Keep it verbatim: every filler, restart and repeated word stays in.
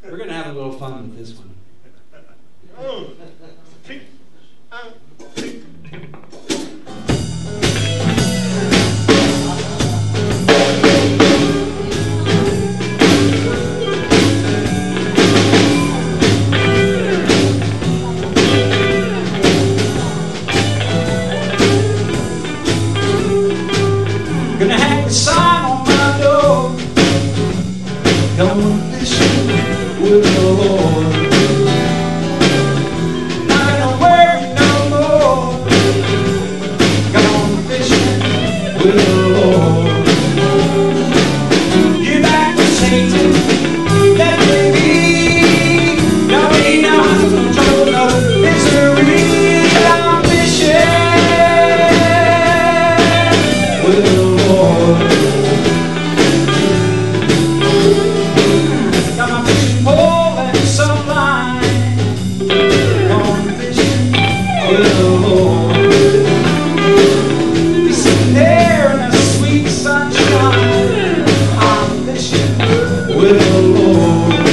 We're going to have a little fun with this one. Oh. Uh, Gonna hang a sign on my door, going fishing with the Lord. Not gonna worry no more, going fishing with the Lord. Give back to Satan, let me be. No need no control, no misery. I'm fishing with the Lord. Got my fishing pole and some line, going fishing with the Lord. Be sitting there in the sweet sunshine, I'm fishing with the Lord.